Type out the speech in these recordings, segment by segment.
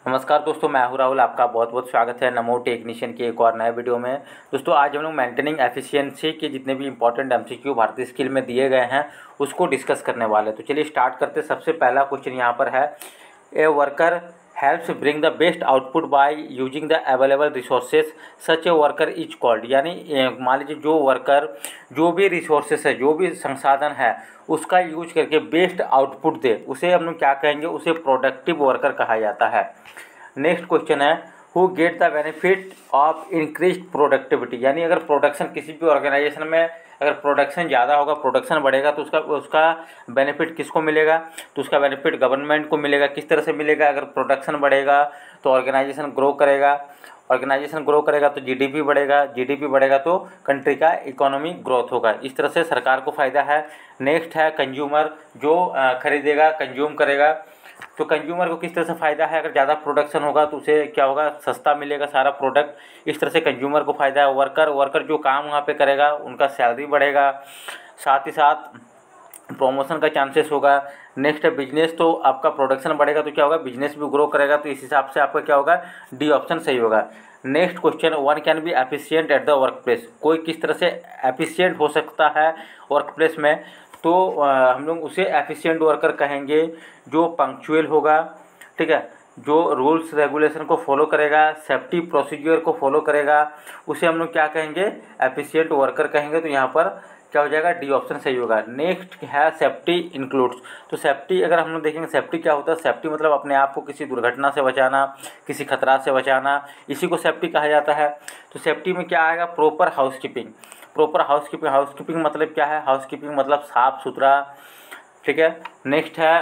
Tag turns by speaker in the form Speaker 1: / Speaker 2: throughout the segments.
Speaker 1: नमस्कार दोस्तों, मैं हूं राहुल। आपका बहुत बहुत स्वागत है नमो टेक्नीशियन के एक और नए वीडियो में। दोस्तों आज हम लोग मेंटेनिंग एफिशिएंसी के जितने भी इंपॉर्टेंट एमसीक्यू भारतीय स्किल में दिए गए हैं उसको डिस्कस करने वाले हैं। तो चलिए स्टार्ट करते। सबसे पहला क्वेश्चन यहाँ पर है, a worker helps bring the best output by using the available resources such a worker is called. यानी मान लीजिए जो वर्कर जो भी रिसोर्सेज है, जो भी संसाधन है, उसका यूज करके बेस्ट आउटपुट दे, उसे हम लोग क्या कहेंगे, उसे प्रोडक्टिव वर्कर कहा जाता है। नेक्स्ट क्वेश्चन है, who get the benefit of increase productivity. यानी अगर प्रोडक्शन किसी भी ऑर्गेनाइजेशन में अगर प्रोडक्शन ज़्यादा होगा, प्रोडक्शन बढ़ेगा, तो उसका बेनिफिट किसको मिलेगा, तो उसका बेनिफिट गवर्नमेंट को मिलेगा। किस तरह से मिलेगा, अगर प्रोडक्शन बढ़ेगा तो ऑर्गेनाइजेशन ग्रो करेगा, ऑर्गेनाइजेशन ग्रो करेगा तो जीडीपी बढ़ेगा, जीडीपी बढ़ेगा तो कंट्री का इकोनॉमी ग्रोथ होगा। इस तरह से सरकार को फ़ायदा है। नेक्स्ट है कंज्यूमर, जो खरीदेगा, कंज्यूम करेगा, तो कंज्यूमर को किस तरह से फ़ायदा है, अगर ज़्यादा प्रोडक्शन होगा तो उसे क्या होगा, सस्ता मिलेगा सारा प्रोडक्ट। इस तरह से कंज्यूमर को फ़ायदा है। वर्कर जो काम वहाँ पे करेगा उनका सैलरी बढ़ेगा, साथ ही साथ प्रमोशन का चांसेस होगा। नेक्स्ट है बिजनेस, तो आपका प्रोडक्शन बढ़ेगा तो क्या होगा, बिजनेस भी ग्रो करेगा। तो इस हिसाब से आपका क्या होगा, डी ऑप्शन सही होगा। Next question, one can be efficient at the work place. कोई किस तरह से एफिशिएंट हो सकता है वर्क प्लेस में, तो हम लोग उसे एफिशिएंट वर्कर कहेंगे जो पंक्चुअल होगा, ठीक है, जो रूल्स रेगुलेशन को फॉलो करेगा, सेफ्टी प्रोसीजर को फॉलो करेगा, उसे हम लोग क्या कहेंगे, एफिशिएंट वर्कर कहेंगे। तो यहाँ पर क्या हो जाएगा, डी ऑप्शन सही होगा। नेक्स्ट है सेफ्टी इंक्लूड्स। तो सेफ्टी अगर हम लोग देखेंगे, सेफ्टी क्या होता है, सेफ्टी मतलब अपने आप को किसी दुर्घटना से बचाना, किसी खतरा से बचाना, इसी को सेफ्टी कहा जाता है। तो सेफ्टी में क्या आएगा, proper housekeeping. Proper housekeeping, housekeeping मतलब क्या है, हाउसकीपिंग मतलब साफ़ सुथरा, ठीक है। नेक्स्ट है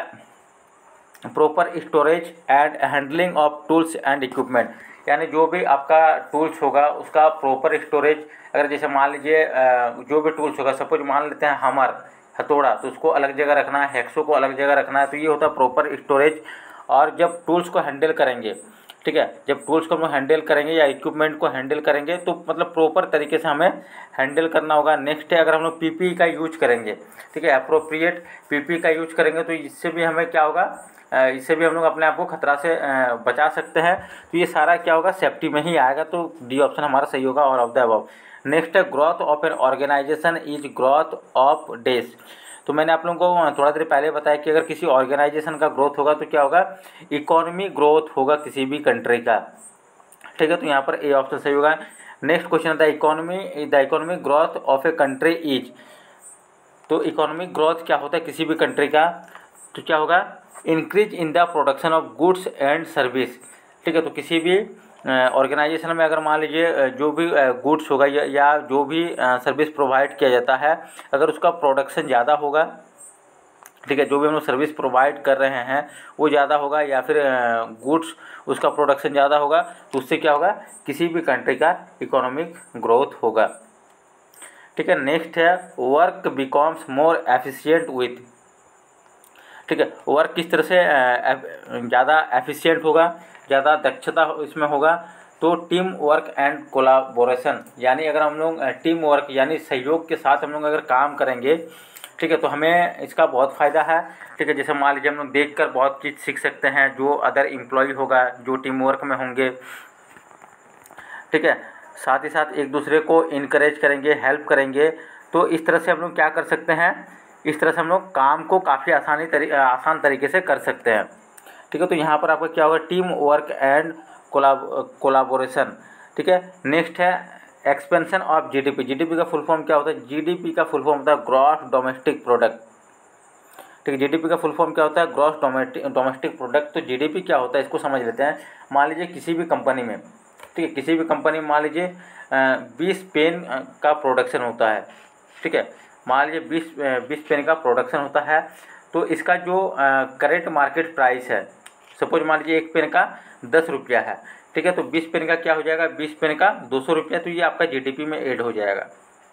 Speaker 1: proper storage and handling of tools and equipment. यानी जो भी आपका टूल्स होगा उसका प्रॉपर स्टोरेज। अगर जैसे मान लीजिए जो भी टूल्स होगा, सपोज मान लेते हैं हमर, हथौड़ा, तो उसको अलग जगह रखना है, हैक्सो को अलग जगह रखना है, तो ये होता है प्रॉपर स्टोरेज। और जब टूल्स को हैंडल करेंगे, ठीक है, जब टूल्स को हम हैंडल करेंगे या इक्विपमेंट को हैंडल करेंगे तो मतलब प्रॉपर तरीके से हमें हैंडल करना होगा। नेक्स्ट है, अगर हम लोग पीपीई का यूज करेंगे, ठीक है, अप्रोप्रिएट पीपीई का यूज करेंगे, तो इससे भी हमें क्या होगा, इससे भी हम लोग अपने आप को खतरा से बचा सकते हैं। तो ये सारा क्या होगा, सेफ्टी में ही आएगा। तो डी ऑप्शन हमारा सही होगा, और ऑफ द अबव। नेक्स्ट है growth of an organisation is growth of days. तो मैंने आप लोगों को थोड़ा देर पहले बताया कि अगर किसी ऑर्गेनाइजेशन का ग्रोथ होगा तो क्या होगा, इकोनॉमी ग्रोथ होगा किसी भी कंट्री का, ठीक है। तो यहाँ पर ए ऑप्शन सही होगा। Next question, the economy growth of a country is. तो इकोनॉमिक ग्रोथ क्या होता है किसी भी कंट्री का, तो क्या होगा, increase in the production of goods and service, ठीक है। तो किसी भी ऑर्गेनाइजेशन में अगर मान लीजिए जो भी गुड्स होगा या जो भी सर्विस प्रोवाइड किया जाता है, अगर उसका प्रोडक्शन ज़्यादा होगा, ठीक है, जो भी हम लोग सर्विस प्रोवाइड कर रहे हैं वो ज़्यादा होगा, या फिर गुड्स उसका प्रोडक्शन ज़्यादा होगा, तो उससे क्या होगा, किसी भी कंट्री का इकोनॉमिक ग्रोथ होगा, ठीक है। नेक्स्ट है work becomes more efficient with, ठीक है, वर्क किस तरह से ज़्यादा एफिशिएंट होगा, ज़्यादा दक्षता इसमें होगा, तो टीम वर्क एंड कोलाबोरेशन। यानी अगर हम लोग टीम वर्क यानी सहयोग के साथ हम लोग अगर काम करेंगे, ठीक है, तो हमें इसका बहुत फ़ायदा है, ठीक है। जैसे मान लीजिए हम लोग देख कर बहुत चीज़ सीख सकते हैं, जो अदर एम्प्लॉय होगा जो टीम वर्क में होंगे, ठीक है, साथ ही साथ एक दूसरे को इनकरेज करेंगे, हेल्प करेंगे। तो इस तरह से हम लोग क्या कर सकते हैं, इस तरह से हम लोग काम को काफ़ी आसान तरीके से कर सकते हैं, ठीक है। तो यहाँ पर आपका क्या होगा, टीम वर्क एंड कोलाबोरेशन, ठीक है। नेक्स्ट है एक्सपेंशन ऑफ जीडीपी। जीडीपी का फुल फॉर्म क्या होता है, जीडीपी का फुल फॉर्म होता है ग्रॉस डोमेस्टिक प्रोडक्ट, ठीक है। जीडीपी का फुल फॉर्म क्या होता है, ग्रॉस डोमेस्टिक प्रोडक्ट। तो जीडीपी क्या होता है इसको समझ लेते हैं। मान लीजिए किसी भी कंपनी में, ठीक है, किसी भी कंपनी में मान लीजिए 20 पेन का प्रोडक्शन होता है, ठीक है, मान लीजिए 20 पेन का प्रोडक्शन होता है। तो इसका जो करेंट मार्केट प्राइस है, सपोज मान लीजिए एक पेन का 10 रुपया है, ठीक है, तो 20 पेन का क्या हो जाएगा, 20 पेन का 200 रुपया, तो ये आपका जीडीपी में ऐड हो जाएगा,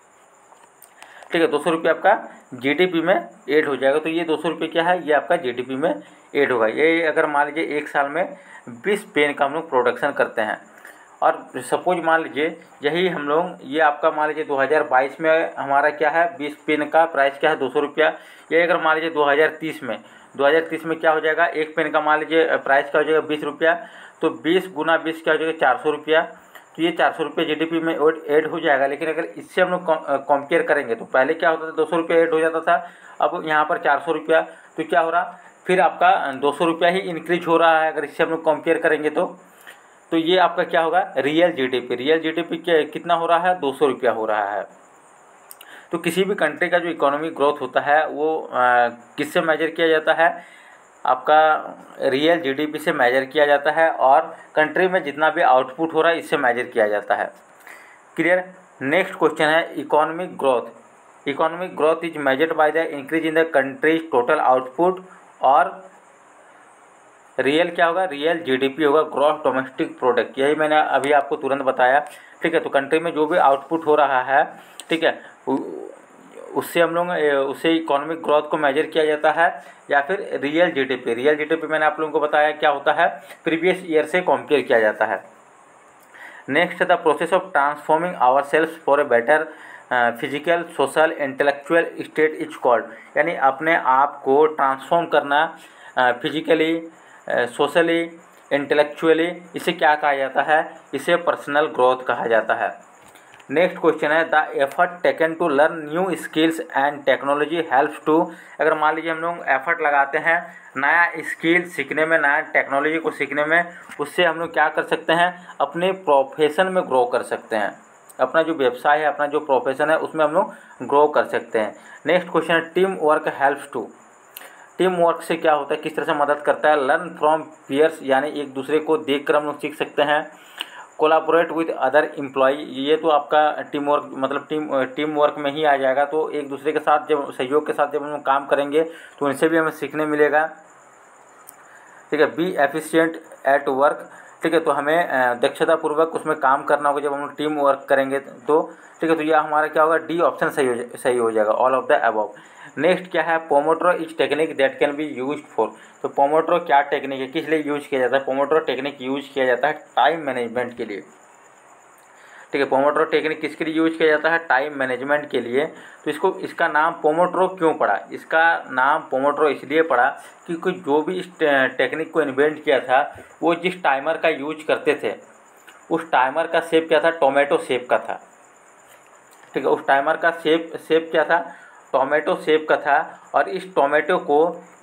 Speaker 1: ठीक है। 200 रुपये आपका जीडीपी में ऐड हो जाएगा। तो ये 200 रुपये क्या है, ये आपका जीडीपी में ऐड होगा। ये अगर मान लीजिए एक साल में 20 पेन का हम लोग प्रोडक्शन करते हैं, और सपोज मान लीजिए यही हम लोग, ये आपका मान लीजिए 2022 में हमारा क्या है, 20 पेन का प्राइस क्या है, 200 रुपया। ये अगर मान लीजिए 2030 में 2030 में क्या हो जाएगा, एक पेन का मान लीजिए प्राइस क्या हो जाएगा 20 रुपया, तो 20 गुना 20 क्या हो जाएगा 400 रुपया। तो ये 400 रुपये जीडीपी में ऐड हो जाएगा। लेकिन अगर इससे हम लोग कंपेयर करेंगे तो पहले क्या होता था 200 रुपया ऐड हो जाता था, अब यहाँ पर 400 रुपया। तो क्या हो रहा, फिर आपका 200 रुपया ही इंक्रीज हो रहा है अगर इससे हम लोग कंपेयर करेंगे तो ये आपका क्या होगा, रियल जीडीपी कितना हो रहा है, 200 रुपया हो रहा है। तो किसी भी कंट्री का जो इकोनॉमिक ग्रोथ होता है वो किससे मेजर किया जाता है, आपका रियल जीडीपी से मेजर किया जाता है, और कंट्री में जितना भी आउटपुट हो रहा है इससे मेजर किया जाता है। क्लियर। नेक्स्ट क्वेश्चन है economic growth is measured by the increase in the country's total output, और रियल क्या होगा, रियल जीडीपी होगा, ग्रॉस डोमेस्टिक प्रोडक्ट। यही मैंने अभी आपको तुरंत बताया। ठीक है, तो कंट्री में जो भी आउटपुट हो रहा है, ठीक है, उससे हम लोग उससे इकोनॉमिक ग्रोथ को मेजर किया जाता है, या फिर रियल जीडीपी मैंने आप लोगों को बताया क्या होता है, प्रीवियस ईयर से कंपेयर किया जाता है। Next the process of transforming our self for a better physical social intellectual state is called, यानी अपने आप को ट्रांसफॉर्म करना फिजिकली सोशली इंटेलेक्चुअली, इसे क्या कहा जाता है, इसे पर्सनल ग्रोथ कहा जाता है। नेक्स्ट क्वेश्चन है the effort taken to learn new skills and technology helps to, अगर मान लीजिए हम लोग एफर्ट लगाते हैं नया स्किल सीखने में, नया टेक्नोलॉजी को सीखने में, उससे हम लोग क्या कर सकते हैं, अपने प्रोफेशन में ग्रो कर सकते हैं, अपना जो व्यवसाय है, अपना जो प्रोफेशन है उसमें हम लोग ग्रो कर सकते हैं। नेक्स्ट क्वेश्चन है team work helps to, team work से क्या होता है, किस तरह से मदद करता है, लर्न फ्रॉम पीयर्स, यानी एक दूसरे को देख कर हम लोग सीख सकते हैं। कोलाबोरेट विद अदर एम्प्लॉय, ये तो आपका टीम वर्क मतलब टीम वर्क में ही आ जाएगा। तो एक दूसरे के साथ जब सहयोग के साथ जब हम लोग काम करेंगे तो उनसे भी हमें सीखने मिलेगा। ठीक है, बी एफिशिएंट एट वर्क, ठीक है, तो हमें दक्षतापूर्वक उसमें काम करना होगा जब हम लोग टीम वर्क करेंगे तो। ठीक है, तो यह हमारा क्या होगा, डी ऑप्शन सही हो जाएगा, all of the above. Next क्या है, pomodoro is technique that can be used for, तो पोमोड्रो क्या टेक्निक है, किस लिए यूज किया जाता है, पोमोड्रो टेक्निक यूज किया जाता है टाइम मैनेजमेंट के लिए। ठीक है, पोमोड्रो टेक्निक किसके लिए यूज किया जाता है, टाइम मैनेजमेंट के लिए। तो इसका नाम पोमोड्रो क्यों पड़ा, इसका नाम पोमोड्रो इसलिए पड़ा क्योंकि जो भी इस टेक्निक को इन्वेंट किया था वो जिस टाइमर का यूज करते थे उस टाइमर का शेप क्या था, टोमेटो शेप का था। ठीक है, उस टाइमर का शेप क्या था, टोमेटो शेप का था। और इस टोमेटो को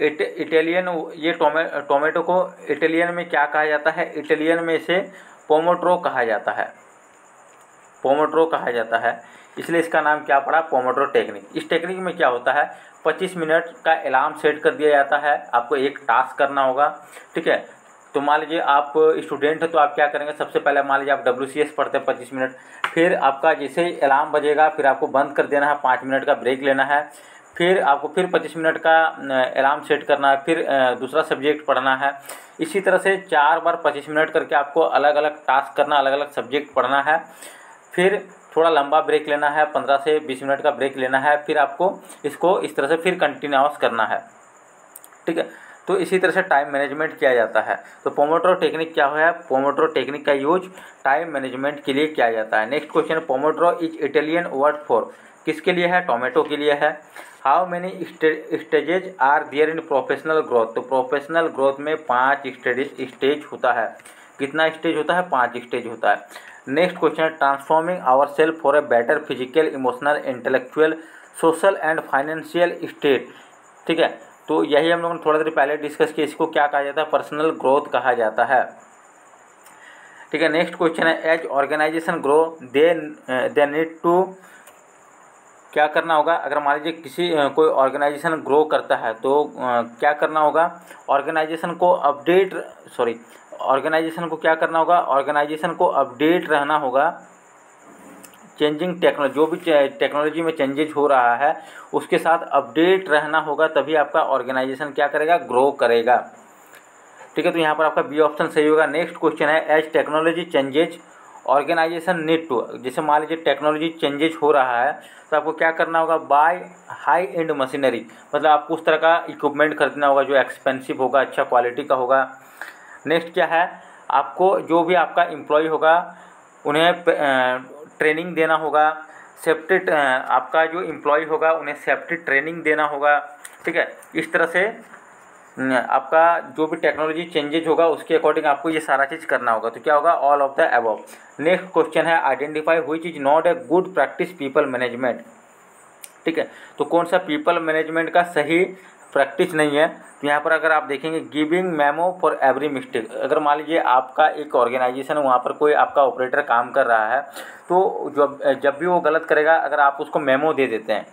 Speaker 1: टोमेटो को इटालियन में क्या कहा जाता है, इटालियन में इसे पोमोड्रो कहा जाता है, पोमोड्रो कहा जाता है, इसलिए इसका नाम क्या पड़ा, पोमोड्रो टेक्निक। इस टेक्निक में क्या होता है, 25 मिनट का अलार्म सेट कर दिया जाता है, आपको एक टास्क करना होगा। ठीक है, तो मान लीजिए आप स्टूडेंट हैं तो आप क्या करेंगे, सबसे पहले मान लीजिए आप WCS पढ़ते हैं 25 मिनट, फिर आपका जैसे ही अलार्म बजेगा फिर आपको बंद कर देना है, 5 मिनट का ब्रेक लेना है, फिर आपको फिर 25 मिनट का अलार्म सेट करना है, फिर दूसरा सब्जेक्ट पढ़ना है। इसी तरह से 4 बार 25 मिनट करके आपको अलग अलग टास्क करना, अलग अलग सब्जेक्ट पढ़ना है, फिर थोड़ा लंबा ब्रेक लेना है, 15 से 20 मिनट का ब्रेक लेना है, फिर आपको इसको इस तरह से फिर कंटिन्यूअस करना है। ठीक है, तो इसी तरह से टाइम मैनेजमेंट किया जाता है। तो पोमोड्रो टेक्निक क्या है, पोमोड्रो टेक्निक का यूज टाइम मैनेजमेंट के लिए किया जाता है। Next question, pomodoro is Italian word for, किसके लिए है, टोमेटो के लिए है। How many stages are there in professional growth, तो प्रोफेशनल ग्रोथ में 5 स्टेज होता है। कितना स्टेज होता है, 5 स्टेज होता है। Next question, transforming our self for a better physical emotional intellectual social and financial state. ठीक है, तो यही हम लोगों ने थोड़ा देर पहले डिस्कस किया, इसको क्या कहा जाता है, पर्सनल ग्रोथ कहा जाता है। ठीक है, नेक्स्ट क्वेश्चन है, as organisation grow they need to, क्या करना होगा, अगर मान लीजिए कोई ऑर्गेनाइजेशन ग्रो करता है तो क्या करना होगा, ऑर्गेनाइजेशन को क्या करना होगा, ऑर्गेनाइजेशन को अपडेट रहना होगा, चेंजिंग टेक्नोलॉजी, जो भी टेक्नोलॉजी में चेंजेज हो रहा है उसके साथ अपडेट रहना होगा, तभी आपका ऑर्गेनाइजेशन क्या करेगा, ग्रो करेगा। ठीक है, तो यहाँ पर आपका बी ऑप्शन सही होगा। नेक्स्ट क्वेश्चन है, as technology changes organisation need to, जैसे मान लीजिए टेक्नोलॉजी चेंजेज हो रहा है तो आपको क्या करना होगा, बाय हाई एंड मशीनरी, मतलब आपको उस तरह का इक्विपमेंट खरीदना होगा जो एक्सपेंसिव होगा, अच्छा क्वालिटी का होगा। नेक्स्ट क्या है, आपको जो भी आपका एम्प्लॉय होगा उन्हें ट्रेनिंग देना होगा, सेफ्टी, आपका जो एम्प्लॉय होगा उन्हें सेफ्टी ट्रेनिंग देना होगा। ठीक है, इस तरह से आपका जो भी टेक्नोलॉजी चेंजेज होगा उसके अकॉर्डिंग आपको ये सारा चीज़ करना होगा। तो क्या होगा, all of the above. Next question है identify which is not a good practice people management. ठीक है, तो कौन सा पीपल मैनेजमेंट का सही प्रैक्टिस नहीं है। तो यहाँ पर अगर आप देखेंगे giving memo for every mistake. अगर मान लीजिए आपका एक ऑर्गेनाइजेशन है, वहाँ पर कोई आपका ऑपरेटर काम कर रहा है, तो जब भी वो गलत करेगा अगर आप उसको मेमो दे देते हैं,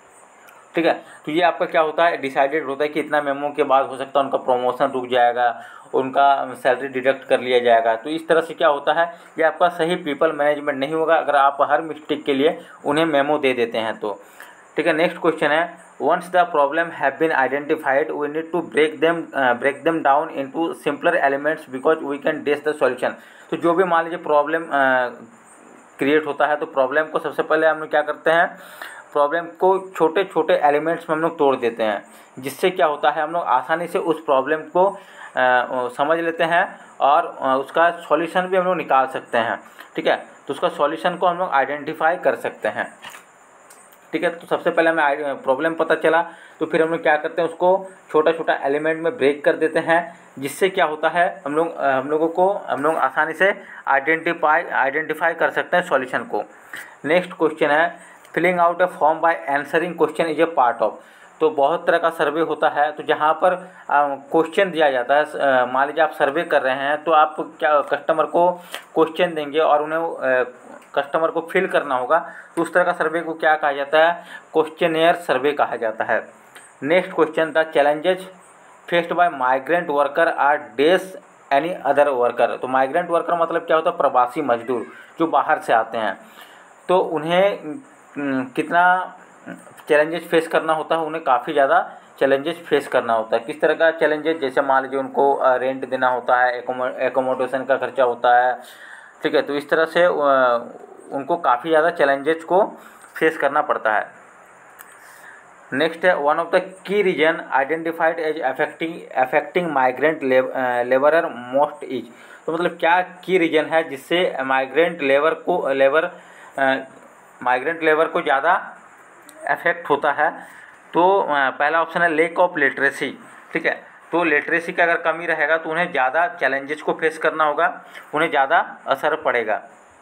Speaker 1: ठीक है, तो ये आपका क्या होता है, डिसाइडेड होता है कि इतना मेमो के बाद हो सकता है उनका प्रमोशन रुक जाएगा, उनका सैलरी डिडक्ट कर लिया जाएगा। तो इस तरह से क्या होता है, ये आपका सही पीपल मैनेजमेंट नहीं होगा अगर आप हर मिस्टेक के लिए उन्हें मेमो दे देते हैं तो। ठीक है, नेक्स्ट क्वेश्चन है once the problem have been identified we need to break them down into simpler elements because we can dash the solution. तो जो भी मान लीजिए प्रॉब्लम क्रिएट होता है तो प्रॉब्लम को सबसे पहले हम लोग क्या करते हैं, प्रॉब्लम को छोटे छोटे एलिमेंट्स में हम लोग तोड़ देते हैं, जिससे क्या होता है हम लोग आसानी से उस प्रॉब्लम को समझ लेते हैं और उसका सॉल्यूशन भी हम लोग निकाल सकते हैं। ठीक है, तो उसका सॉल्यूशन को हम लोग आइडेंटिफाई कर सकते हैं। ठीक है, तो सबसे पहले हमें प्रॉब्लम पता चला तो फिर हम लोग क्या करते हैं, उसको छोटा छोटा एलिमेंट में ब्रेक कर देते हैं, जिससे क्या होता है हम लोग आसानी से आइडेंटिफाई कर सकते हैं सॉल्यूशन को। नेक्स्ट क्वेश्चन है filling out a form by answering question is a part of. तो बहुत तरह का सर्वे होता है, तो जहाँ पर क्वेश्चन दिया जाता है, मान लीजिए आप सर्वे कर रहे हैं तो आप क्या कस्टमर को क्वेश्चन देंगे और उन्हें कस्टमर को फिल करना होगा, तो उस तरह का सर्वे को क्या कहा जाता है, क्वेश्चनेयर सर्वे कहा जाता है। Next question the challenges faced by migrant worker are dash any other worker. तो माइग्रेंट वर्कर मतलब क्या होता है, प्रवासी मजदूर जो बाहर से आते हैं, तो उन्हें कितना चैलेंजेस फेस करना होता है, उन्हें काफ़ी ज़्यादा चैलेंजेस फेस करना होता है। किस तरह का चैलेंजेस, जैसे मान लीजिए उनको रेंट देना होता है, एकोमोडेशन का खर्चा होता है। ठीक है, तो इस तरह से उनको काफ़ी ज़्यादा चैलेंजेस को फेस करना पड़ता है। नेक्स्ट है one of the key reason identified as affecting migrant labourer most is. तो मतलब क्या की रीजन है जिससे माइग्रेंट लेबर को ज़्यादा अफेक्ट होता है। तो पहला ऑप्शन है लेक ऑफ लिटरेसी। ठीक है, तो लिटरेसी का अगर कमी रहेगा तो उन्हें ज़्यादा चैलेंजेस को फेस करना होगा, उन्हें ज़्यादा असर पड़ेगा।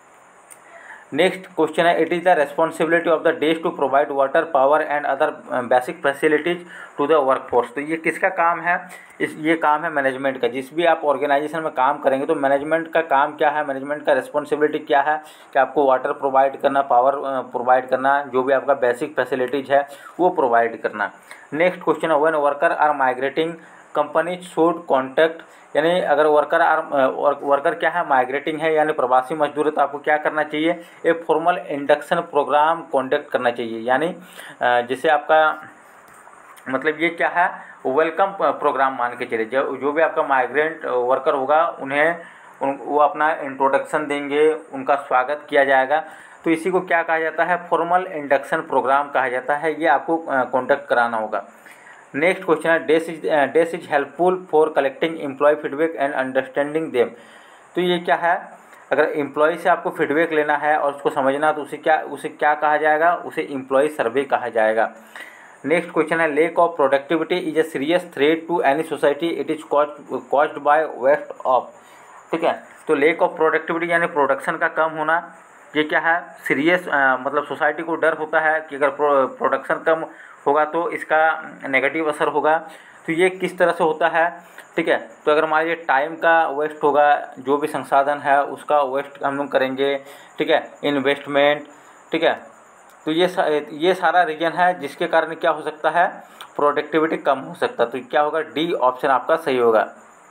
Speaker 1: नेक्स्ट क्वेश्चन है it is the responsibility of the dash to provide water power and other basic facilities to the workforce. तो ये किसका काम है, ये काम है मैनेजमेंट का। जिस भी आप ऑर्गेनाइजेशन में काम करेंगे तो मैनेजमेंट का काम क्या है, मैनेजमेंट का रिस्पॉन्सिबिलिटी क्या है कि आपको वाटर प्रोवाइड करना, पावर प्रोवाइड करना, जो भी आपका बेसिक फैसिलिटीज़ है वो प्रोवाइड करना। नेक्स्ट क्वेश्चन है when worker are migrating company should contact, यानी अगर वर्कर क्या है, माइग्रेटिंग है यानी प्रवासी मजदूर है, तो आपको क्या करना चाहिए, एक फॉर्मल इंडक्शन प्रोग्राम कॉन्डक्ट करना चाहिए। यानी जिससे आपका मतलब ये क्या है, वेलकम प्रोग्राम मान के चले। जो भी आपका माइग्रेंट वर्कर होगा वो अपना इंट्रोडक्शन देंगे, उनका स्वागत किया जाएगा। तो इसी को क्या कहा जाता है, फॉर्मल इंडक्शन प्रोग्राम कहा जाता है। ये आपको कॉन्डक्ट कराना होगा। नेक्स्ट क्वेश्चन है dash is helpful for collecting employ feedback and understanding them. तो ये क्या है, अगर एम्प्लॉय से आपको फीडबैक लेना है और उसको समझना तो उसे क्या कहा जाएगा, उसे एम्प्लॉय सर्वे कहा जाएगा। नेक्स्ट क्वेश्चन है lack of productivity is a serious threat to any society, it is caused by waste of. ठीक है, तो लेक ऑफ प्रोडक्टिविटी यानी प्रोडक्शन का कम होना, ये क्या है, सीरियस मतलब सोसाइटी को डर होता है कि अगर प्रोडक्शन कम होगा तो इसका नेगेटिव असर होगा। तो ये किस तरह से होता है, ठीक है, तो अगर मान लीजिए टाइम का वेस्ट होगा, जो भी संसाधन है उसका वेस्ट हम लोग करेंगे। ठीक है, इन्वेस्टमेंट। ठीक है, तो ये सारा रीजन है जिसके कारण क्या हो सकता है, प्रोडक्टिविटी कम हो सकता है। तो क्या होगा, डी ऑप्शन आपका सही होगा।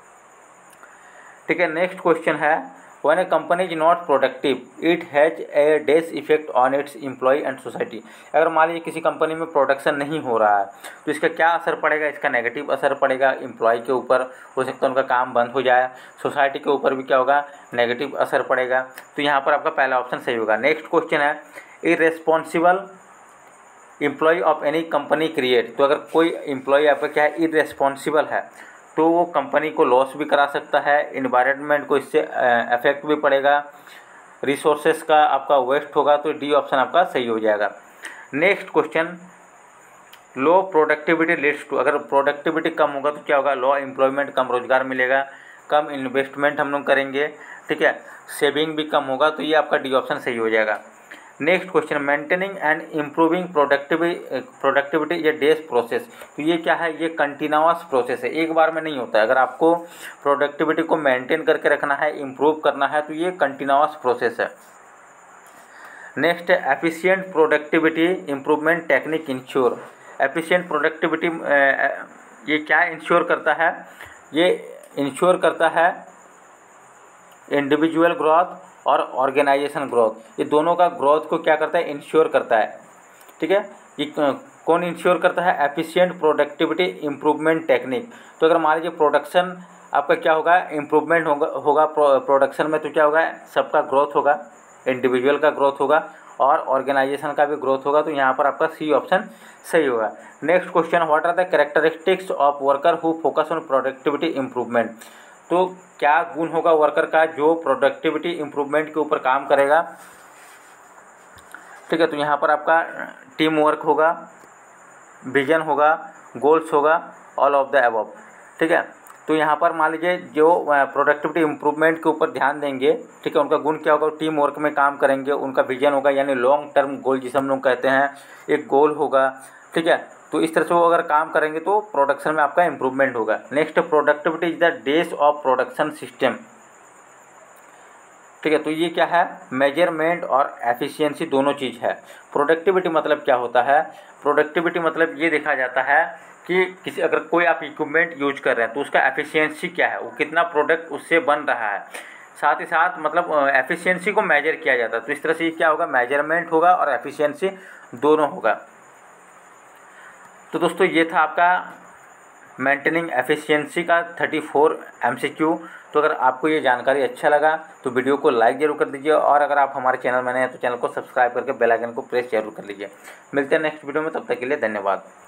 Speaker 1: ठीक है, नेक्स्ट क्वेश्चन है when a company is not productive it has a dash effect on its employ and society. अगर मान लीजिए किसी कंपनी में प्रोडक्शन नहीं हो रहा है तो इसका क्या असर पड़ेगा, इसका नेगेटिव असर पड़ेगा। एम्प्लॉय के ऊपर हो सकता है उनका काम बंद हो जाए, सोसाइटी के ऊपर भी क्या होगा, नेगेटिव असर पड़ेगा। तो यहाँ पर आपका पहला ऑप्शन सही होगा। नेक्स्ट क्वेश्चन है irresponsible employ of any company create. तो अगर कोई एम्प्लॉय आपका क्या है, इररेस्पॉन्सिबल है, तो वो कंपनी को लॉस भी करा सकता है, इन्वायरमेंट को इससे अफेक्ट भी पड़ेगा, रिसोर्सेज का आपका वेस्ट होगा। तो डी ऑप्शन आपका सही हो जाएगा। Next question low productivity leads to, अगर प्रोडक्टिविटी कम होगा तो क्या होगा, लो एम्प्लॉयमेंट, कम रोजगार मिलेगा, कम इन्वेस्टमेंट हम लोग करेंगे, ठीक है, सेविंग भी कम होगा, तो ये आपका डी ऑप्शन सही हो जाएगा। Next question, maintaining and improving productivity is a dash process. तो ये क्या है, ये कंटिन्यूअस प्रोसेस है, एक बार में नहीं होता है। अगर आपको प्रोडक्टिविटी को मेंटेन करके रखना है, इम्प्रूव करना है, तो ये कंटिन्यूअस प्रोसेस है। नेक्स्ट है efficient productivity improvement technique ensure. Efficient productivity ये क्या इंश्योर करता है, ये इंश्योर करता है इंडिविजुअल ग्रोथ और ऑर्गेनाइजेशन ग्रोथ, ये दोनों का ग्रोथ को क्या करता है, इंश्योर करता है, ठीक है। ये कौन इंश्योर करता है, एफिशिएंट प्रोडक्टिविटी इम्प्रूवमेंट टेक्निक। तो अगर मान लीजिए प्रोडक्शन आपका क्या होगा, इम्प्रूवमेंट होगा प्रोडक्शन में, तो क्या होगा, सबका ग्रोथ होगा, इंडिविजुअल का ग्रोथ होगा और ऑर्गेनाइजेशन का भी ग्रोथ होगा, तो यहाँ पर आपका सी ऑप्शन सही होगा। Next question, what are the characteristics of worker who focus on productivity improvement. तो क्या गुण होगा वर्कर का जो प्रोडक्टिविटी इम्प्रूवमेंट के ऊपर काम करेगा, ठीक है। तो यहाँ पर आपका टीम वर्क होगा, विजन होगा, गोल्स होगा, ऑल ऑफ द अबव, ठीक है। तो यहाँ पर मान लीजिए जो प्रोडक्टिविटी इम्प्रूवमेंट के ऊपर ध्यान देंगे, ठीक है, उनका गुण क्या होगा, टीम वर्क में काम करेंगे, उनका विजन होगा यानी लॉन्ग टर्म गोल जिसे हम लोग कहते हैं, एक गोल होगा, ठीक है। तो इस तरह से वो अगर काम करेंगे तो प्रोडक्शन में आपका इम्प्रूवमेंट होगा। Next, productivity is the dash of production system, ठीक है। तो ये क्या है, मेजरमेंट और एफिशिएंसी दोनों चीज़ है। प्रोडक्टिविटी मतलब क्या होता है, प्रोडक्टिविटी मतलब ये देखा जाता है कि किसी अगर कोई आप इक्विपमेंट यूज कर रहे हैं तो उसका एफिशिएंसी क्या है, वो कितना प्रोडक्ट उससे बन रहा है, साथ ही साथ मतलब एफिशिएंसी को मेजर किया जाता है। तो इस तरह से ये क्या होगा, मेजरमेंट होगा और एफिशिएंसी दोनों होगा। तो दोस्तों ये था आपका मेंटेनिंग एफिशिएंसी का 34 MCQ। तो अगर आपको ये जानकारी अच्छा लगा तो वीडियो को लाइक जरूर कर दीजिए, और अगर आप हमारे चैनल में नए हैं तो चैनल को सब्सक्राइब करके बेल आइकन को प्रेस जरूर कर लीजिए। मिलते हैं नेक्स्ट वीडियो में, तब तक के लिए धन्यवाद।